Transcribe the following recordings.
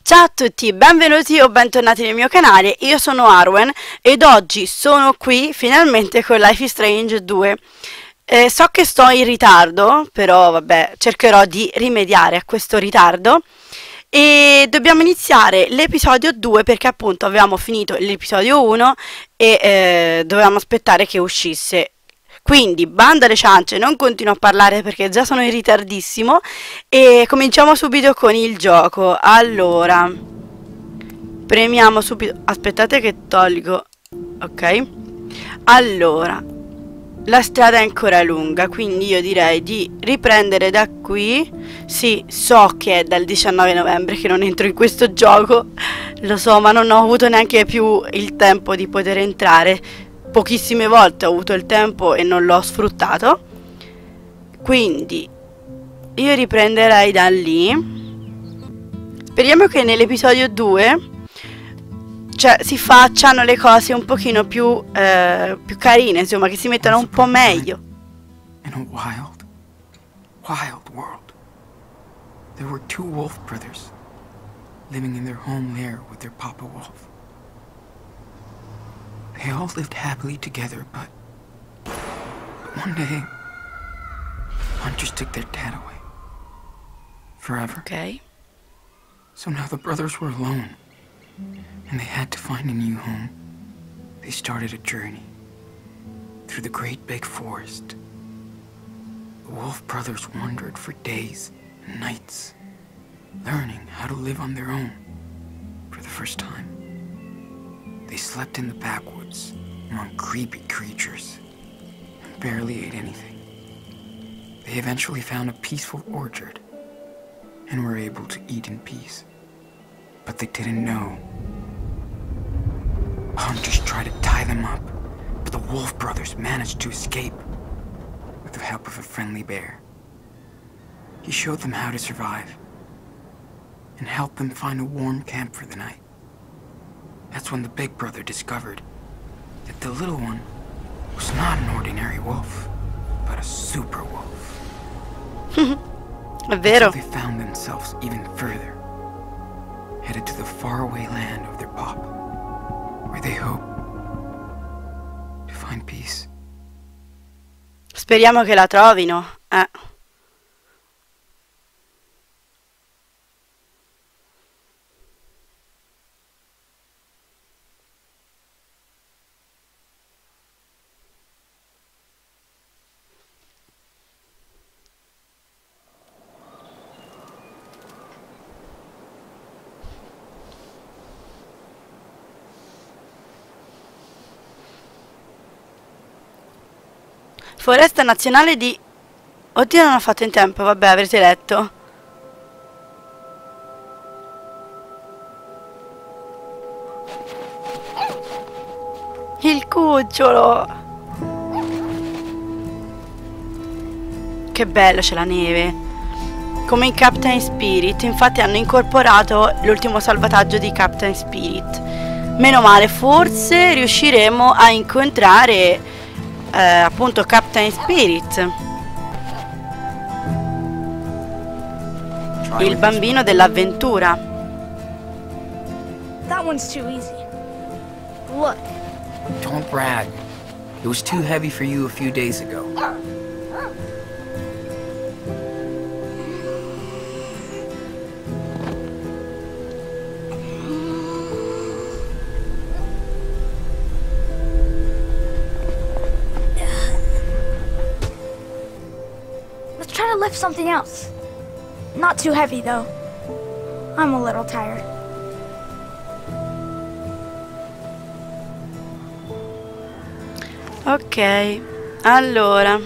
Ciao a tutti, benvenuti o bentornati nel mio canale, io sono Arwen ed oggi sono qui finalmente con Life is Strange 2. So che sto in ritardo, però vabbè, cercherò di rimediare a questo ritardo e dobbiamo iniziare l'episodio 2 perché appunto avevamo finito l'episodio 1 e dovevamo aspettare che uscisse. Quindi, bando alle ciance, non continuo a parlare perché già sono in ritardissimo e cominciamo subito con il gioco. Allora, premiamo subito. Aspettate che tolgo. Ok. Allora, la strada è ancora lunga, quindi io direi di riprendere da qui. Sì, so che è dal 19 novembre che non entro in questo gioco, lo so, ma non ho avuto neanche più il tempo di poter entrare. Pochissime volte ho avuto il tempo e non l'ho sfruttato, quindi io riprenderei da lì. Speriamo che nell'episodio 2 si facciano le cose un pochino più carine, insomma, che si mettano un po' meglio. In a wild world, there were two wolf brothers living in their home lair with their papa wolf. They all lived happily together, but one day, hunters took their dad away. Forever. Ok. So now the brothers were alone, and they had to find a new home. They started a journey through the great big forest. The wolf brothers wandered for days and nights, learning how to live on their own for the first time. They slept in the backwoods among creepy creatures and barely ate anything. They eventually found a peaceful orchard and were able to eat in peace. But they didn't know. Hunters tried to tie them up, but the wolf brothers managed to escape with the help of a friendly bear. He showed them how to survive and helped them find a warm camp for the night. That's when the big brother discovered that the little one was not an ordinary wolf, but a super wolf. È vero. So they found themselves even further, headed to the faraway land of their pop, where they hope to find peace. Speriamo che la trovino. Foresta nazionale di... Oddio, non ho fatto in tempo, vabbè, avrete letto. Il cucciolo. Che bello, c'è la neve. Come in Captain Spirit. Infatti hanno incorporato l'ultimo salvataggio di Captain Spirit. Meno male, forse riusciremo a incontrare appunto Captain Spirit, il bambino dell'avventura. That one's too easy. Look. Don't brag. It was too heavy for you a few days ago. Try to lift something else. Not too heavy, though. I'm a little tired. Ok, allora.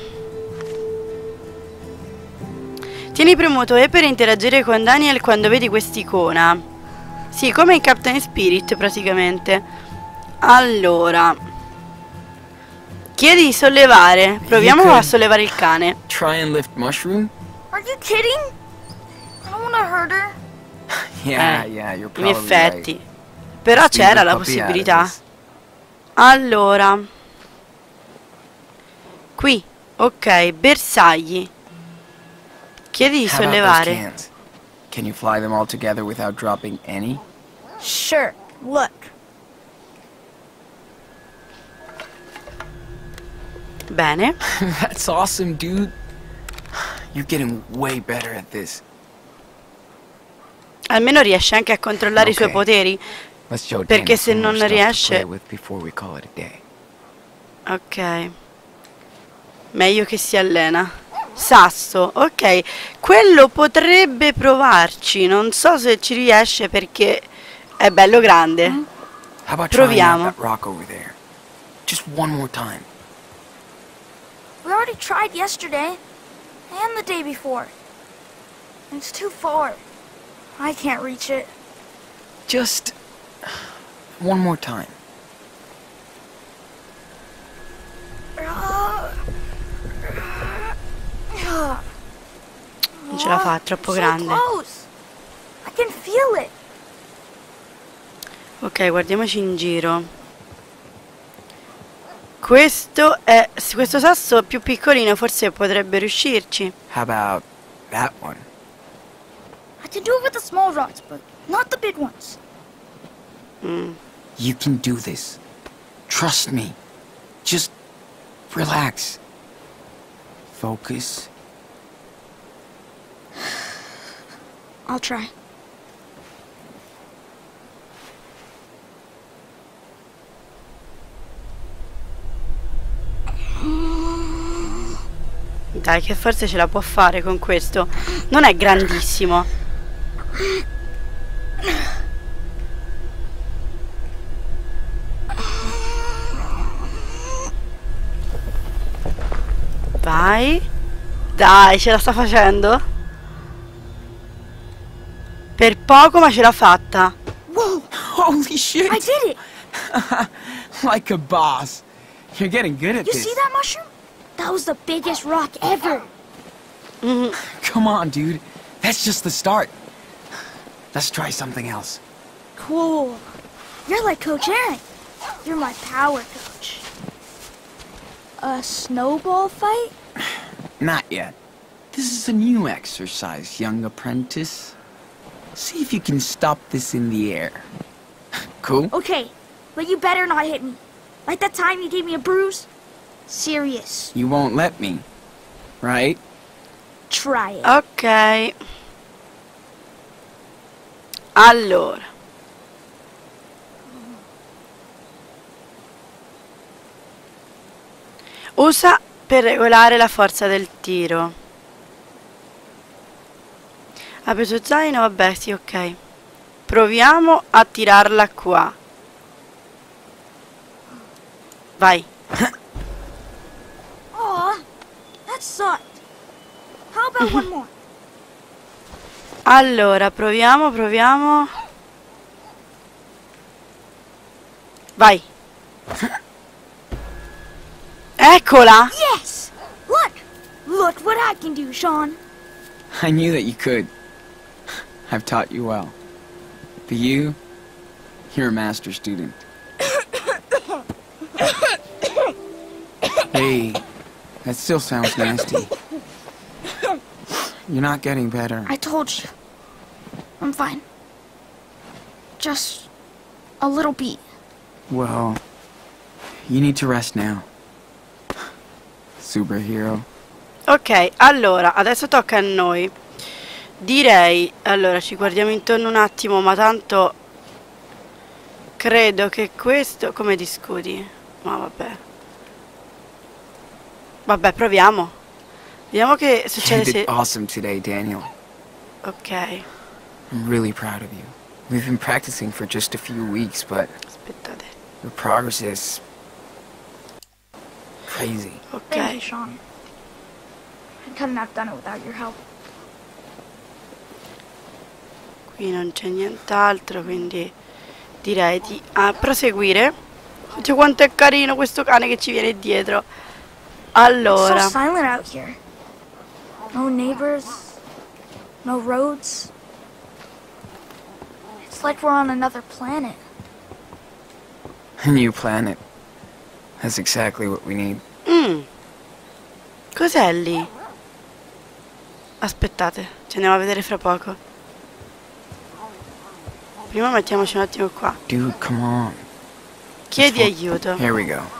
Tieni premuto E per interagire con Daniel quando vedi quest'icona. Sì, come in Captain Spirit praticamente. Allora, chiedi di sollevare. Proviamo a sollevare il cane. Try and lift Mushroom? Are you kidding? I don't want to hurt her. Yeah, you're In probably effetti. right. Però Let's leave c'era the la puppy out of possibilità. this. Allora, qui, ok, bersagli. Chiedi di How about those sollevare. cans? Can you fly them all together without dropping any? Sure, look. Bene. That's awesome, dude. You're getting way better at this. Almeno riesce anche a controllare i suoi Ok. poteri. Let's show Perché Daniel se some more non stuff to play riesce... with before we call it a day. Ok. Meglio che si allena. Sasso, ok. Quello potrebbe provarci. Non so se ci riesce perché è bello grande. How about trying Proviamo. out that rock over there? Just one more time. We already tried yesterday and the day before. It's too far. I can't reach it. Just one more time. Non ce la fa, è troppo So grande. close. I can feel it. Ok, guardiamoci in giro. Questo sasso più piccolino forse potrebbe riuscirci. How about that one? I can do it with the small rocks, but not the big ones. You can do this. Trust me. Just relax. Focus. I'll try. Dai, che forse ce la può fare con questo. Non è grandissimo. Vai. Dai, ce la sta facendo. Per poco, ma ce l'ha fatta. Whoa! Holy shit! I did it! Like a boss. You're getting good at You this. see that mushroom? That was the biggest rock ever. Come on, dude. That's just the start. Let's try something else. Cool. You're like Coach Aaron. You're my power coach. A snowball fight? Not yet. This is a new exercise, young apprentice. See if you can stop this in the air. Cool? Okay, but you better not hit me. Like that time you gave me a bruise? Serious. You won't let me, right? Try it. Ok. Allora. Usa per regolare la forza del tiro. Ha preso zaino, vabbè, sì, ok. Proviamo a tirarla qua. Vai. Aw, that sucked. How about one more? Allora, proviamo. Vai. Eccola. Yes! Look! Look what I can do, Sean. I knew that you could. I've taught you well. But you're a master student. Hey, that still sounds nasty. You're not getting better. I told you. I'm fine. Just a little beat. Well, you need to rest now. Superhero. Ok, allora, adesso tocca a noi. Direi, allora, ci guardiamo intorno un attimo, ma tanto credo che questo... Come discuti? Ma vabbè. Vabbè, proviamo. Vediamo che You succede did se... awesome today, Daniel. Ok, I'm really proud of you. We've been practicing for just a few weeks, but aspettate. your progress is crazy. Thank you, Ok, Sean. I couldn't have done it without your help. qui non c'è nient'altro, quindi direi di proseguire. Guarda quanto è carino questo cane che ci viene dietro. So Allora, silent out here. No neighbors, no roads. It's like we're on another planet. A new planet. That's exactly what we need. cos'è lì? Aspettate, ci andiamo a vedere fra poco. prima mettiamoci un attimo qua. Dude, come on. Chiedi aiuto. Here we go.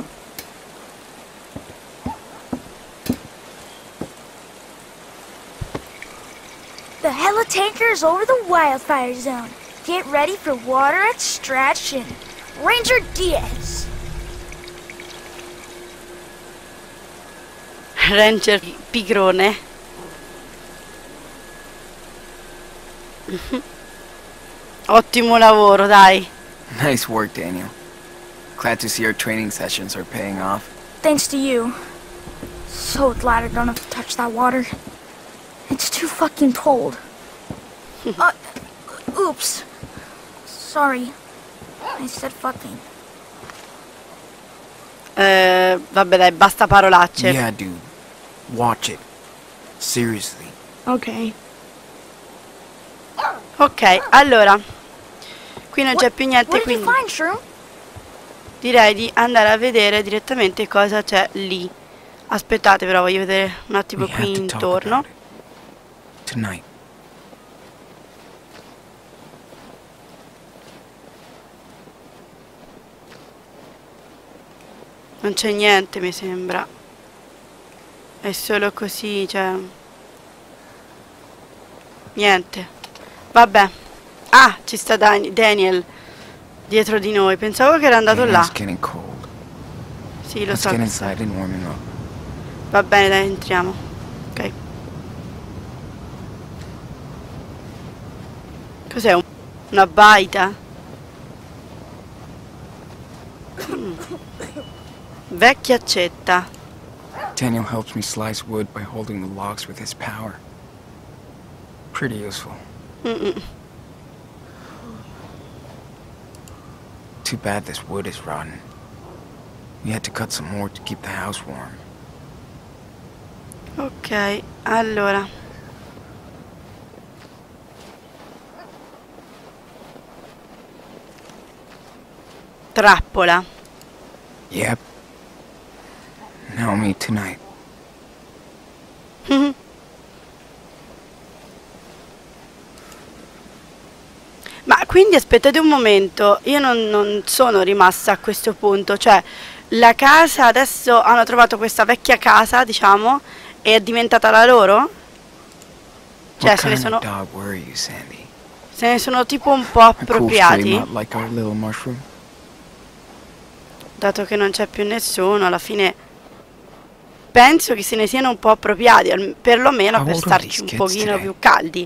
The helitanker is over the wildfire zone. Get ready for water extraction. Ranger Diaz. Ranger pigrone. Ottimo lavoro, dai. Nice work, Daniel. Glad to see our training sessions are paying off. Thanks to you. So glad I don't have to touch that water. It's too fucking cold. Oops. Sorry. I said fucking. Vabbè dai, basta parolacce. Yeah, dude. Watch it. Seriously. Okay. Ok, allora. Qui non c'è più What niente, did you quindi find, Shroom? direi di andare a vedere direttamente cosa c'è lì. Aspettate, però voglio vedere un attimo We qui have to talk intorno. about it. Tonight. Non c'è niente, mi sembra. È solo così, cioè. Niente. Vabbè. Ah, ci sta Daniel dietro di noi. Pensavo che era andato Man, là. it's getting cold. Sì, lo Let's so. get inside and warm him up. Va bene, dai, entriamo. Ok. Cos'è? Una baita? Mm. Vecchia accetta. Daniel helps me slice wood by holding the logs with his power. Pretty useful. Mm-mm. Too bad this wood is rotten. We had to cut some more to keep the house warm. Ok, allora. Trappola. Yep. Now me tonight. Ma quindi aspettate un momento, io non sono rimasta a questo punto, cioè la casa adesso hanno trovato questa vecchia casa, diciamo, e è diventata la loro? Cioè What se ne kind sono, of dog were you, Sandy? se ne sono tipo un po' A cool stray appropriati, mutt like our little mushroom? dato che non c'è più nessuno, alla fine penso che se ne siano un po' appropriati, perlomeno How per old are starci these un kids pochino today? più caldi.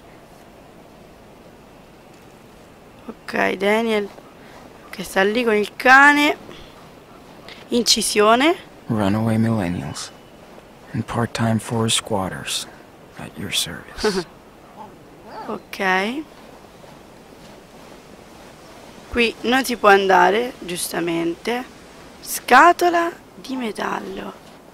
Ok, Daniel che sta lì con il cane. Incisione. Runaway millennials. And part-time forest squatters. At your service. Ok. Qui non si può andare, giustamente. Scatola di metallo.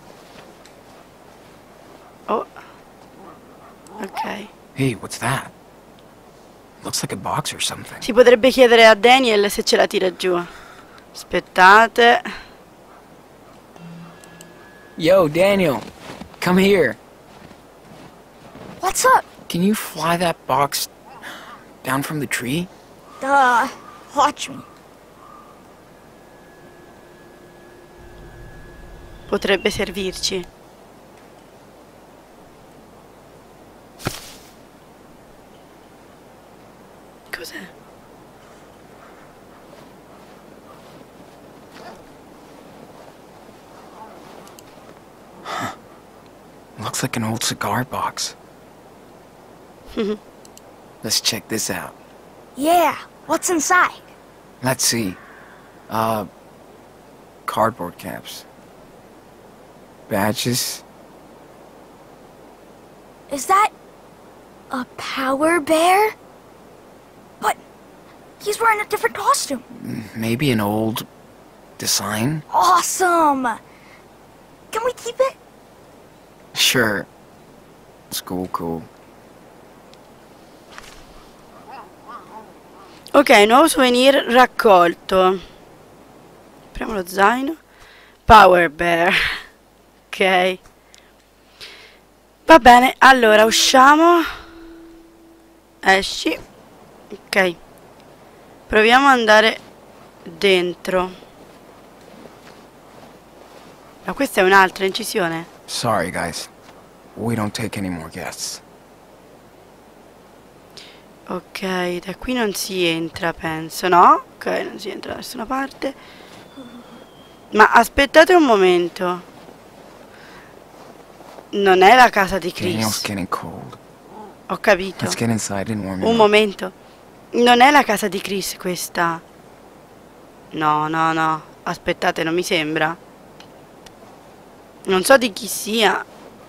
Oh. Ok. Hey, what's that? Looks like a box or something. Si potrebbe chiedere a Daniel se ce la tira giù. Aspettate. Yo, Daniel, come here. What's up? Can you fly that box down from the tree? Watch me. Potrebbe servirci. Cos'è? Looks like an old cigar box. Let's check this out. Yeah, what's inside? Let's see. Cardboard caps. Badges. Is that a power bear? But he's wearing a different costume. Maybe an old design? Awesome! Can we keep it? Sure. It's cool. Ok, nuovo souvenir raccolto. Apriamo lo zaino. Power Bear. Ok. Va bene, allora usciamo. Esci. Ok. Proviamo ad andare dentro. Ma questa è un'altra incisione. Sorry, guys. We don't take any more guests. Ok, da qui non si entra, penso, no? Ok, non si entra da nessuna parte. Ma aspettate un momento. Non è la casa di Daniel's Chris. getting cold. Ho capito. Let's get inside and warm him Un up. momento. Non è la casa di Chris questa. No, no, no. Aspettate, non mi sembra. Non so di chi sia.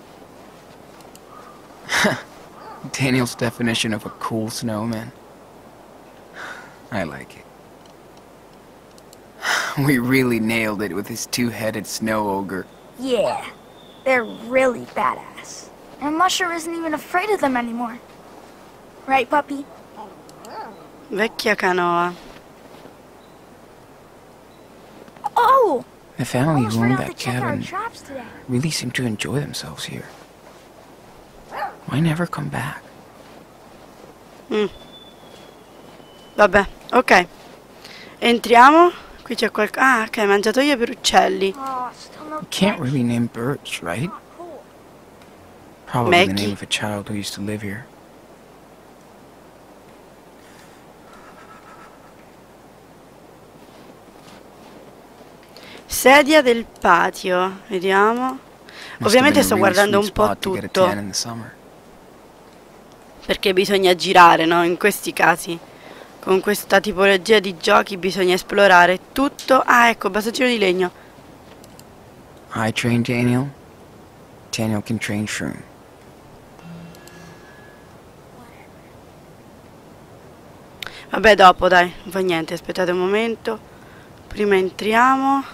Daniel's definition of a cool snowman. I like it. We really nailed it with his two-headed snow ogre. Yeah, they're really badass. And Musher isn't even afraid of them anymore. Right, puppy? Vecchia canoa. Oh! The family Almost who owned forgot to that check our cabin traps today. really seemed to enjoy themselves here. Why never come back? Vabbè, ok. Entriamo. Qui c'è ah, ok, mangiatoia per uccelli. Oh, still no You can't catch. really name birds, right? Oh, cool. Probably the Maggie. name of a child who used to live here. Sedia del patio. Vediamo. Must have Ovviamente been a sto really guardando sweet un po' spot to get a tutto. tan in the summer. Perché bisogna girare, no? In questi casi. Con questa tipologia di giochi bisogna esplorare tutto. Ah, ecco, bastoncino di legno. I train Daniel. Daniel can train Shroom. Vabbè, dopo, dai. Non fa niente, aspettate un momento. Prima entriamo.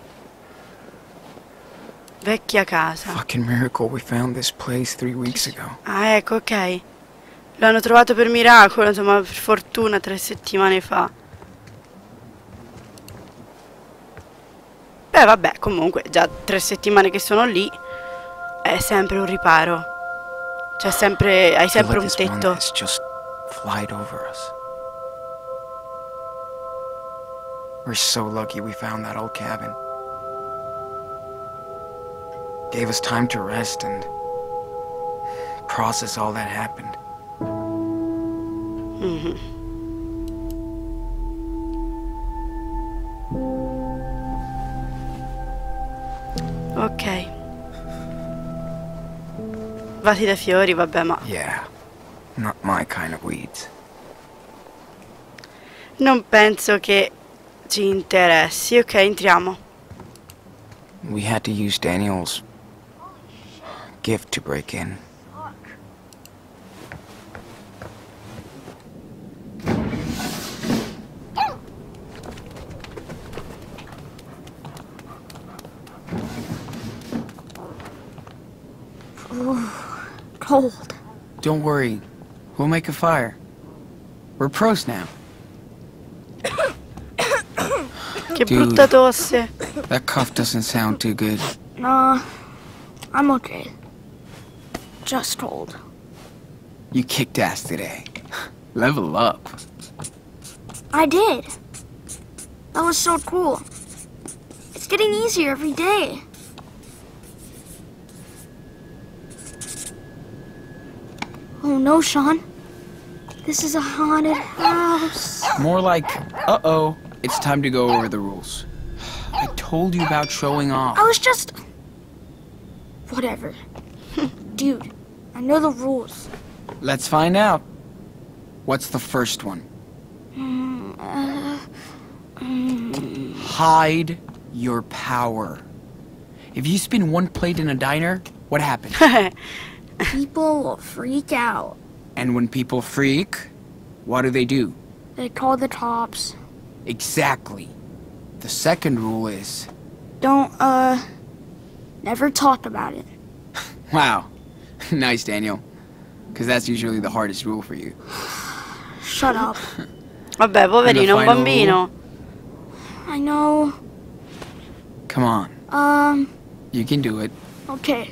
Vecchia casa. Fucking miracle we found this place 3 weeks ago. Ah, ecco, ok. L'hanno trovato per miracolo, insomma, per fortuna 3 settimane fa. Beh, vabbè, comunque, già 3 settimane che sono lì, è sempre un riparo. C'è sempre, hai I feel sempre like un this one tetto. has just flied over us. We're so lucky we found that old cabin. Gave us time to rest and process all that happened. Ok. Vasi da fiori, vabbè, ma Yeah, not my kind of weeds. non penso che ci interessi. Ok, entriamo. We had to use Daniel's gift to break in. Cold. Don't worry, we'll make a fire. We're pros now. Che Dude. brutta tosse. That cough doesn't sound too good. Nah, I'm okay. Just cold. You kicked ass today. Level up. I did. That was so cool. It's getting easier every day. Oh no, Sean. This is a haunted house. More like, uh-oh, it's time to go over the rules. I told you about showing off. I was just... Whatever. Dude, I know the rules. Let's find out. What's the first one? Hide your power. If you spin one plate in a diner, what happens? People will freak out. And when people freak, what do? They call the cops. Exactly. The second rule is... Don't, never talk about it. Wow. Nice, Daniel. Because that's usually the hardest rule for you. Shut up. Vabbè, poverino, un final bambino. I know. Come on. You can do it. Okay.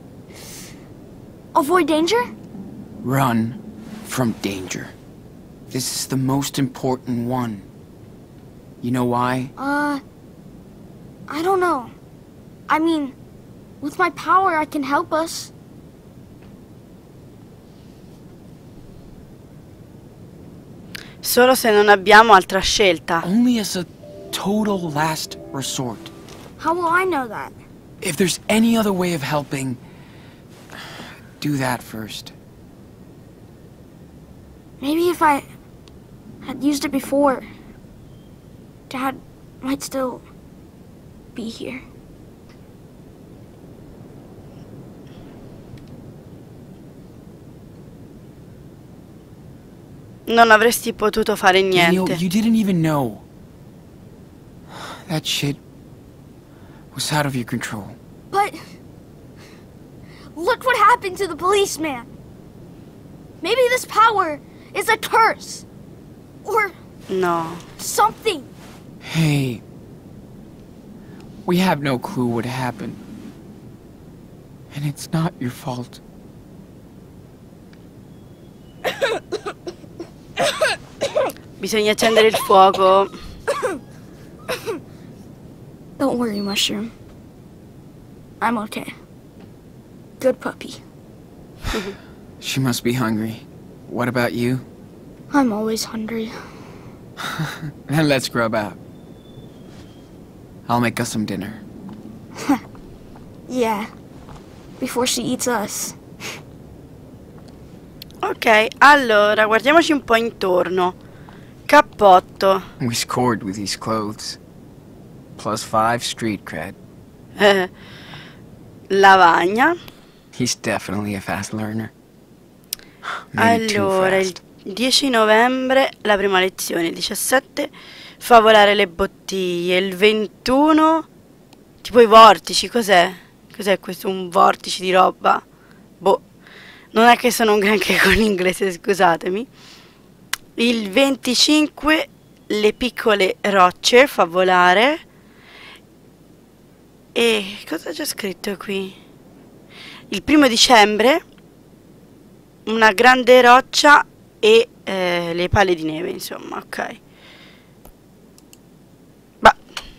Avoid danger? Run from danger. This is the most important one. You know why? I don't know. I mean, with my power, I can help us. Solo se non abbiamo altra scelta. Only as a total last resort. How will I know that? If there's any other way of helping, do that first. Maybe if I had used it before, Dad might still be here. Non avresti potuto fare Daniel, niente. you didn't even know. That shit was out of your control. But look what happened to the policeman. Maybe this power is a curse. Or No. something. Hey, we have no clue what happened. And it's not your fault. Bisogna accendere il fuoco. Don't worry, Mushroom. I'm okay. Good puppy. She must be hungry. What about you? I'm always hungry. Then let's grub out. I'll make us some dinner. Yeah. Before she eats us. Ok, allora, guardiamoci un po' intorno. Cappotto. We scored with these clothes. +5 street cred. Lavagna. He's definitely a fast learner. Maybe too Allora, il fast. 10 novembre la prima lezione, il 17 favolare le bottiglie, il 21 tipo i vortici, cos'è? Cos'è questo? Un vortice di roba? Boh, non è che sono un granché con l'inglese, scusatemi. Il 25 le piccole rocce, favolare. E cosa c'è scritto qui? Il 1 dicembre una grande roccia e le palle di neve, insomma, ok. Ma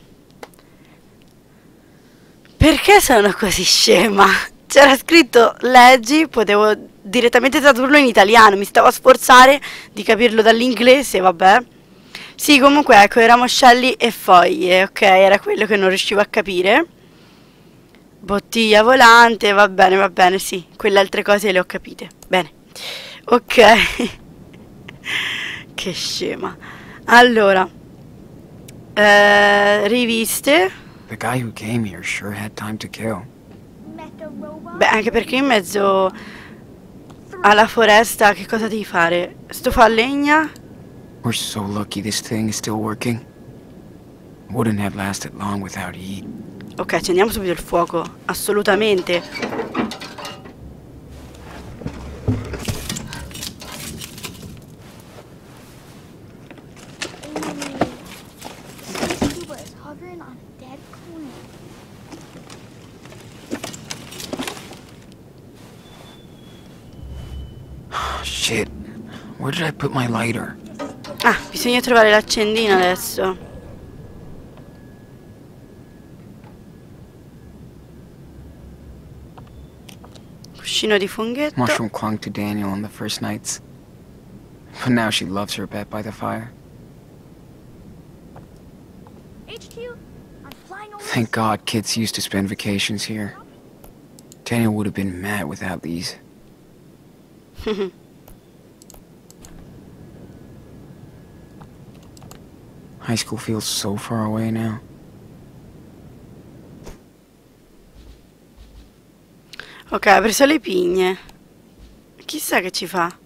perché sono così scema? C'era scritto leggi, potevo direttamente tradurlo in italiano, mi stavo a sforzare di capirlo dall'inglese, vabbè. Sì, comunque ecco, ramoscelli e foglie, ok, era quello che non riuscivo a capire. Bottiglia volante, va bene, sì, quelle altre cose le ho capite. Bene, ok. Che scema. Allora, riviste. The guy who came here sure had time to kill. Beh, anche perché in mezzo alla foresta che cosa devi fare? Stufa a legna? We're so lucky this thing is still working. Wouldn't have lasted long without heat. Ok, accendiamo subito il fuoco, assolutamente. Cuba is hovering on a dead coin. Shit. Where did I put my lighter? Ah, bisogna trovare l'accendino adesso. Cuscino di funghetto. Mushroom clung to Daniel on the first nights. But now she loves her bed by the fire. HQ, I'm flying over. Thank God kids used to spend vacations here. Daniel would have been mad without these. High school feels so far away now. Ok, ha preso le pigne. Chissà che ci fa.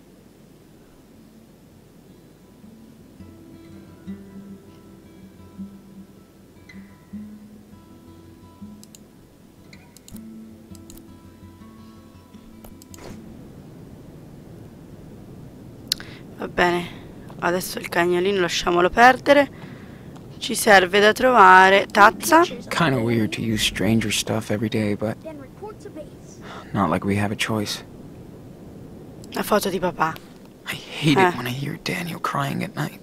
Va bene, adesso il cagnolino lasciamolo perdere. Ci serve da trovare tazza. Kinda weird to use stranger stuff every day, but Then report to base. not like we have a choice. La foto di papà. I hate it when I hear Daniel crying at night.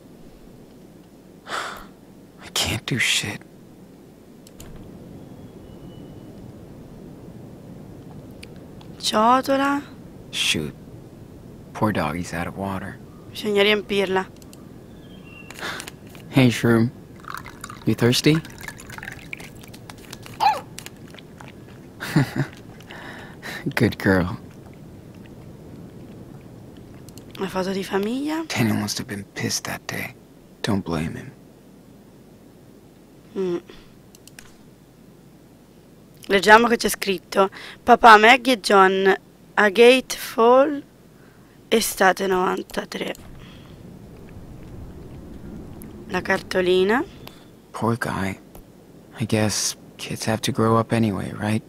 I can't do shit. Ciotola. Shoot. Poor doggy's out of water. Bisogna riempirla. Hey, Shroom. You thirsty? Good girl. Una foto di famiglia. Daniel must have been pissed that day. Don't blame him. Leggiamo che c'è scritto: papà, Maggie e John a Gate Fall, estate 93. La cartolina. Poor guy. I guess kids have to grow up anyway, right?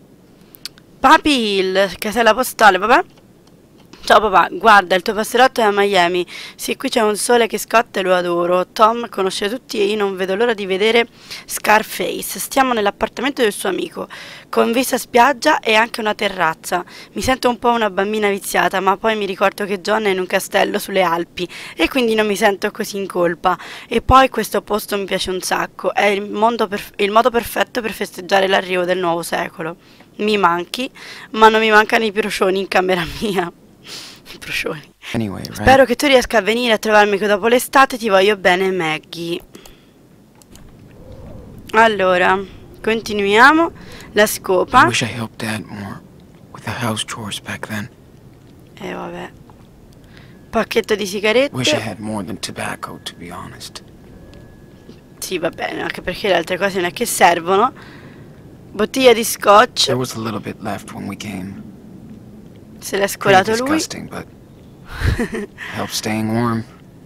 Papi Hill, casella postale, papà. Ciao papà, guarda, il tuo passerotto è a Miami. Sì, qui c'è un sole che scotta e lo adoro. Tom conosce tutti e io non vedo l'ora di vedere Scarface. Stiamo nell'appartamento del suo amico, con vista spiaggia e anche una terrazza. Mi sento un po' una bambina viziata, ma poi mi ricordo che John è in un castello sulle Alpi e quindi non mi sento così in colpa. E poi questo posto mi piace un sacco. È il modo perfetto per festeggiare l'arrivo del nuovo secolo. Mi manchi, ma non mi mancano i procioni in camera mia. I procioni. Anyway, right? Spero che tu riesca a venire a trovarmi dopo l'estate, ti voglio bene, Maggie. Allora, continuiamo. La I scopa. wish I helped Dad more with the house chores back then. E vabbè. Pacchetto di Wish I sigarette. had more than tobacco, to be honest. Sì, va bene, anche perché le altre cose non è che servono. Bottiglia di scotch. There was a little bit left when we came. Se l'è Pretty scolato lui. disgusting, but helps staying warm.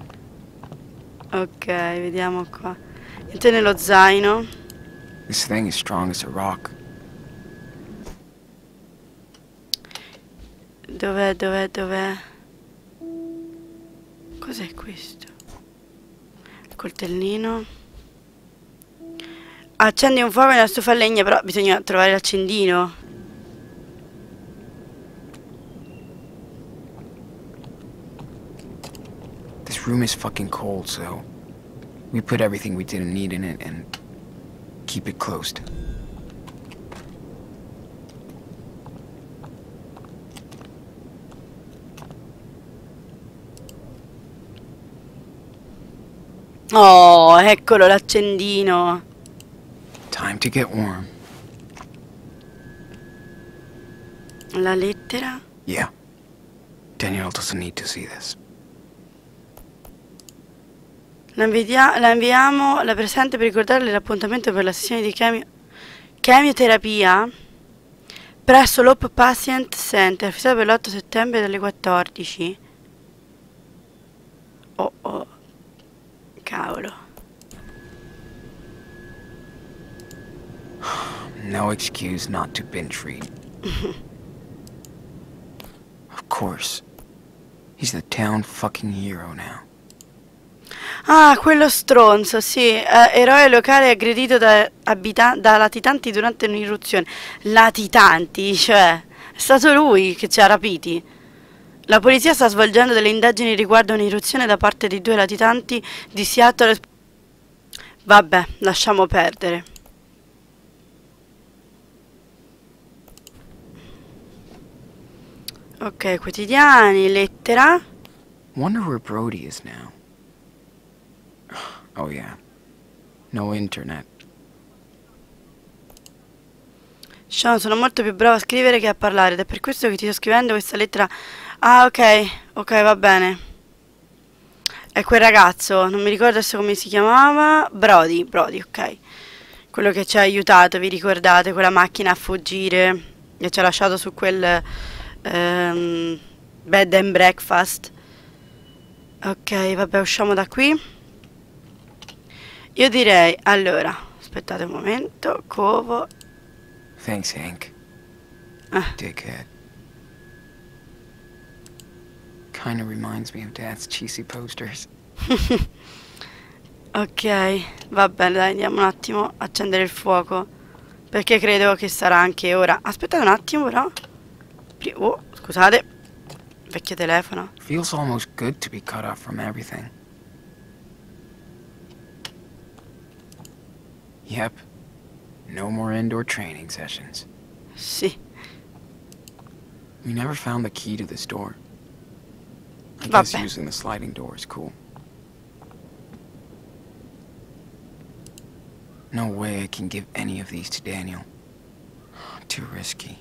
Ok, vediamo qua. Niente nello zaino. This thing is strong as a rock. Dov'è? Cos'è questo? Coltellino. Accendi un fuoco nella stufa a legna, però bisogna trovare l'accendino. This room is fucking cold, so we put everything we didn't need in it and keep it closed. Oh, eccolo l'accendino. Time to get warm. La lettera. Yeah. Daniel doesn't need to see this. La inviamo alla presente per ricordarle l'appuntamento per la sessione di chemioterapia presso l'Hope Patient Center, fissato per l'8 settembre dalle 14. Oh, cavolo. No excuse not to binge read. Of course. He's the town fucking hero now. Ah, quello stronzo, sì, eroe locale aggredito da latitanti durante un'irruzione. Latitanti, cioè, è stato lui che ci ha rapiti. La polizia sta svolgendo delle indagini riguardo un'irruzione da parte di 2 latitanti di Seattle. Vabbè, lasciamo perdere. Ok, quotidiani, lettera. Wonder where Brody is now. Oh yeah. No internet. Sean, sono molto più bravo a scrivere che a parlare ed è per questo che ti sto scrivendo questa lettera. Ah, ok, va bene. È quel ragazzo, non mi ricordo adesso come si chiamava. Brody, ok. Quello che ci ha aiutato, vi ricordate, quella macchina a fuggire, che ci ha lasciato su quel bed and breakfast. Ok, vabbè, usciamo da qui. Io direi, allora, aspettate un momento, covo. Thanks, Hank. Ah. Dickhead. Kinda reminds me of Dad's cheesy posters. Ok, va bene, dai, andiamo un attimo a accendere il fuoco, perché credo che sarà anche ora. Aspettate un attimo però. Scusate. Vecchio telefono. Feels almost good to be cut off from everything. Yep. No more indoor training sessions. Sì. We never found the key to this door. I guess Vabbè. using the sliding door is cool. No way I can give any of these to Daniel. Too risky.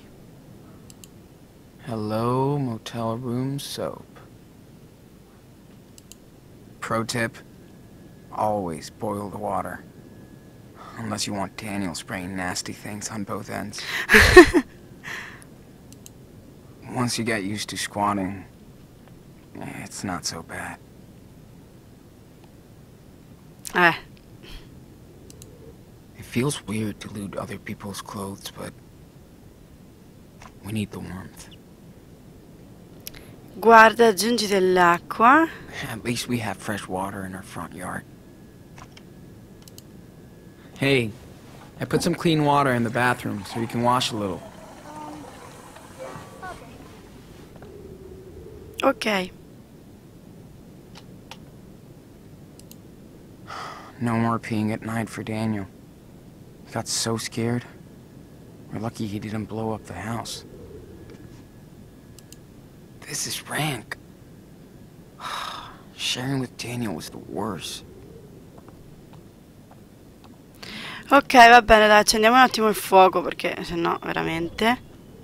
Hello, motel room soap. Pro tip, always boil the water. Unless you want Daniel spraying nasty things on both ends. Once you get used to squatting, it's not so bad. It feels weird to loot other people's clothes, but we need the warmth. Guarda, aggiungi dell'acqua. At least we have fresh water in our front yard. Hey, I put some clean water in the bathroom so you can wash a little. Ok. No more peeing at night for Daniel. He got so scared. We're lucky he didn't blow up the house. This is rank. Sharing with Daniel was the worst. Ok, va bene, dai, accendiamo un attimo il fuoco perché sennò veramente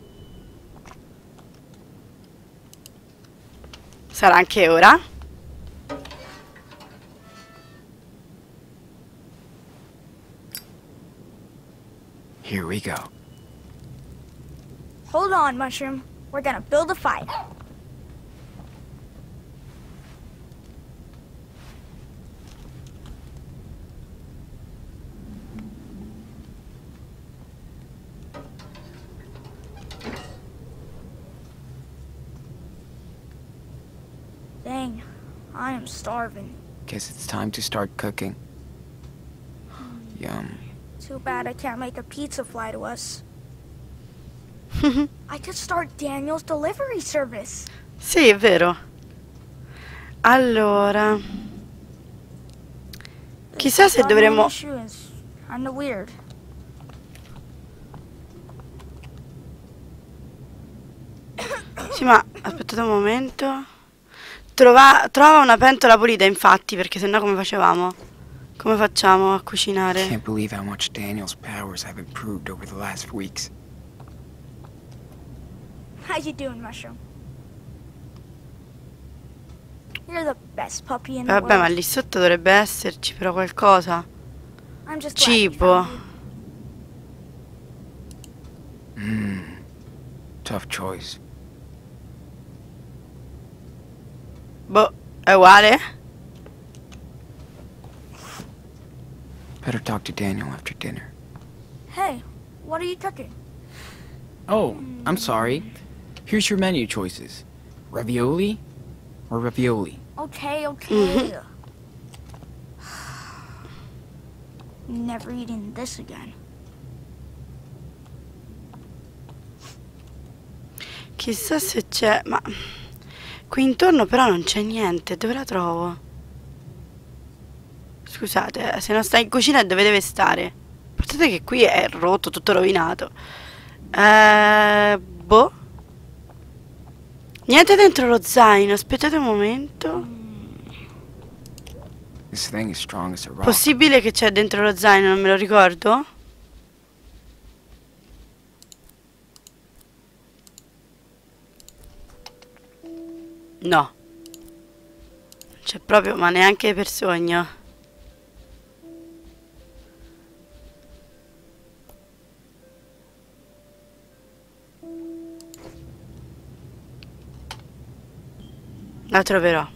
sarà anche ora. Here we go. Hold on, Mushroom. We're gonna build a fire. Dang, I am starving. Guess it's time to start cooking. Yum. Too bad I can't make a pizza fly to us. I could start Daniel's delivery service. Sì, è vero. Allora, chissà se dovremmo... Kinda weird. Sì, ma aspettate un momento. Trova una pentola pulita, infatti, perché sennò come facevamo? Come facciamo a cucinare? Can't believe how much Daniel's powers have improved over the last weeks. How you doing, Mushroom? You're the best puppy in the Vabbè, ma world. lì sotto dovrebbe esserci però qualcosa. I'm just glad you Cibo. found me. Tough choice. Boh, è uguale? Better talk to Daniel after dinner. Hey, what are you cooking? Oh, I'm sorry. Here's your menu choices. Ravioli or ravioli? Okay. Never eating this again. Chissà se c'è... Ma... Qui intorno però non c'è niente. Dove la trovo? Scusate, se non sta in cucina dove deve stare? Guardate che qui è rotto, tutto rovinato. Boh. Niente dentro lo zaino. Aspettate un momento. This thing is strong as a rock. Possibile che c'è dentro lo zaino, non me lo ricordo? No. Non c'è proprio, ma neanche per sogno. La troverò.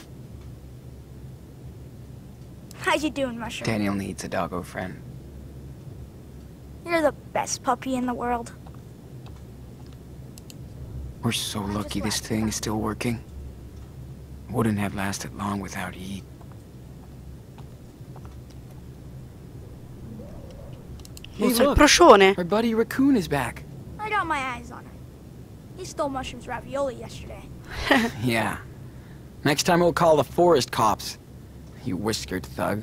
How you doing, Mushroom? Daniel needs a doggo friend. You're the best puppy in the world. We're so lucky this thing is still working. Wouldn't have lasted long without heat. Usa il procione. Our buddy Raccoon is back. I got my eyes on her. He stole Mushroom's ravioli yesterday. Yeah. Next time we'll call the forest cops. You whiskered thug.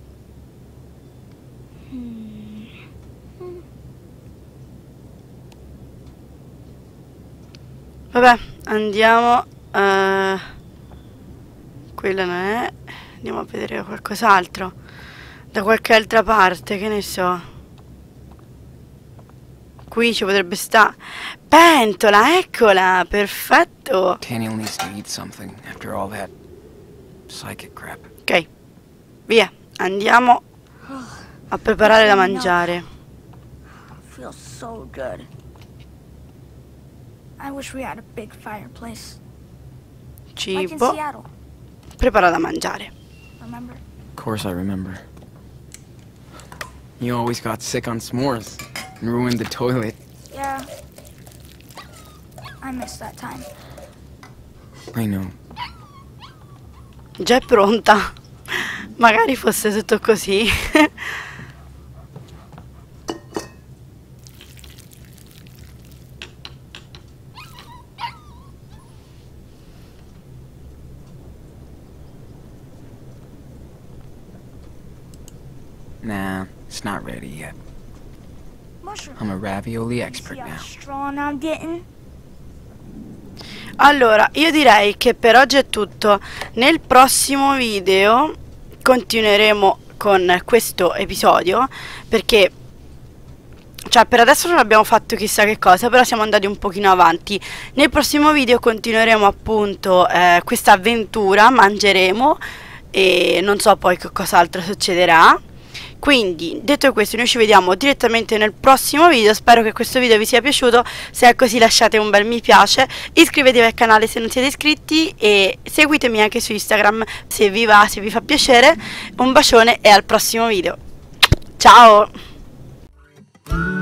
Vabbè, andiamo. Quella non è. Andiamo a vedere qualcos'altro. Da qualche altra parte, che ne so. Qui ci potrebbe stare. Pentola, eccola, perfetto. Daniel needs to eat something after all that psychic crap. Ok, via, andiamo a preparare da mangiare. Feels so good. I wish we had a big fireplace. Like in Cibo, Seattle, prepara da mangiare. remember? Of course I remember. You always got sick on s'mores and ruined the toilet. Yeah. I miss that time. I know. Già è pronta. Magari fosse tutto così. Nah, it's not ready yet. Mushroom. I'm a ravioli See expert how now. strong I'm getting? Allora, io direi che per oggi è tutto. Nel prossimo video continueremo con questo episodio, perché cioè per adesso non abbiamo fatto chissà che cosa, però siamo andati un pochino avanti. Nel prossimo video continueremo appunto questa avventura, mangeremo e non so poi che cos'altro succederà. Quindi, detto questo, noi ci vediamo direttamente nel prossimo video. Spero che questo video vi sia piaciuto. Se è così lasciate un bel mi piace, iscrivetevi al canale se non siete iscritti e seguitemi anche su Instagram se vi va, se vi fa piacere. Un bacione e al prossimo video. Ciao!